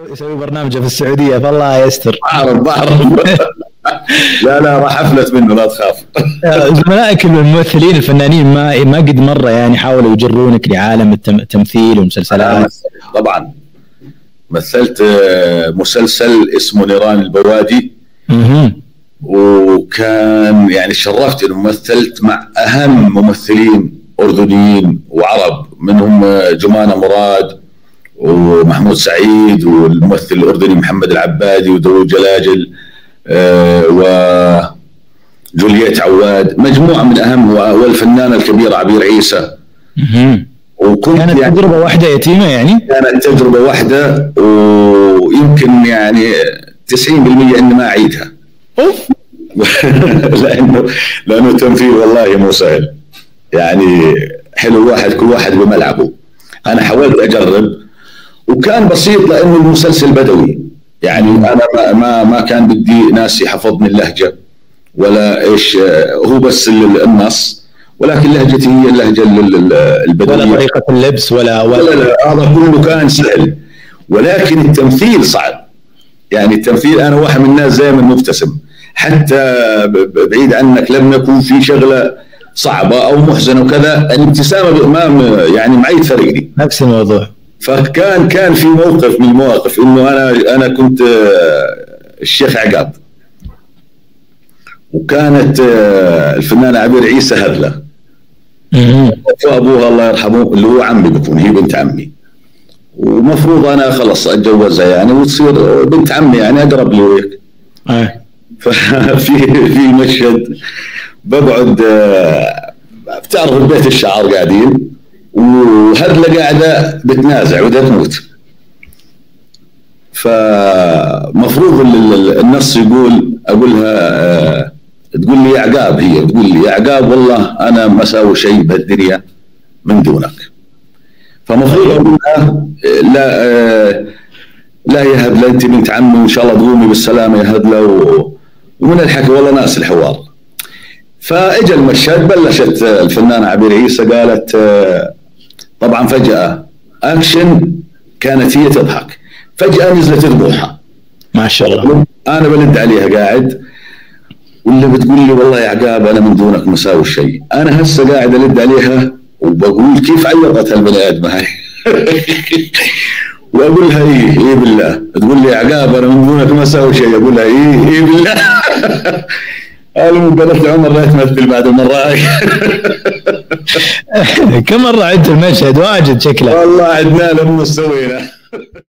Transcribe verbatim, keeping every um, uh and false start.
يسوي برنامجه في السعوديه فالله يستر. بعرف بعرف لا لا راح افلت منه لا تخاف. زملائك الممثلين الفنانين ما ما قد مره يعني حاولوا يجرونك لعالم التمثيل ومسلسلات؟ طبعا مثلت مسلسل اسمه نيران البوادي. اها وكان يعني شرفت انه مثلت مع اهم ممثلين اردنيين وعرب، منهم جمانة مراد ومحمود سعيد والممثل الاردني محمد العبادي وداوود جلاجل وجولييت عواد، مجموعه من اهم، والفنانه الكبيره عبير عيسى. وكنت كانت يعني تجربه واحده يتيمه، يعني كانت تجربه واحده ويمكن يعني تسعين بالمئة اني ما اعيدها. اوف لانه لانه تمثيل والله مو سهل، يعني حلو واحد كل واحد بملعبه. انا حاولت اجرب وكان بسيط لانه المسلسل بدوي، يعني انا ما ما, ما كان بدي ناس يحفظني اللهجه ولا ايش، هو بس النص، ولكن لهجتي هي اللهجه البدويه، ولا طريقه اللبس ولا ولا لا لا هذا كله كان سهل، ولكن التمثيل صعب. يعني التمثيل انا واحد من الناس دائما مبتسم، حتى بعيد عنك لم يكن في شغله صعبه او محزنه وكذا، الابتسامه بامام يعني معي فريقي نفس الموضوع. فكان كان في موقف من المواقف انه انا انا كنت الشيخ عقاب، وكانت الفنانه عبير عيسى هذله، وابوها الله يرحمه اللي هو عمي بكون، هي بنت عمي، ومفروض انا خلص اتجوزها يعني وتصير بنت عمي يعني اقرب لي وياك. ففي في مشهد بقعد، بتعرف البيت الشعر قاعدين وهذله قاعده بتنازع وده تموت، فمفروض النص يقول اقولها تقول لي يا عقاب، هي تقول لي يا عقاب والله انا ما اسوي شيء بهالدنيا من دونك، فمفروض اقول لها لا لا يا هدله انت بنت عمي وان شاء الله تقومي بالسلامه يا هدله، ومن الحكي والله ناس الحوار. فاجى المشهد بلشت الفنانه عبير عيسى قالت، طبعا فجاه اكشن كانت هي تضحك، فجاه نزلت ذبوحها ما شاء الله. انا بلد عليها قاعد، واللي بتقول لي والله يا عقاب انا من دونك مساوي شيء، انا هسه قاعد الد عليها وبقول كيف عيطت هالبني ادمه هاي واقول لها ايه ايه بالله، تقول لي يا عقاب انا من دونك ما اسوي شيء، اقول لها ايه ايه بالله. قالوا قالت لي عمر لا تمثل بعد المره هاي. كم مره عدت المشهد؟ واجد شكله والله عدنا له مو سوينا.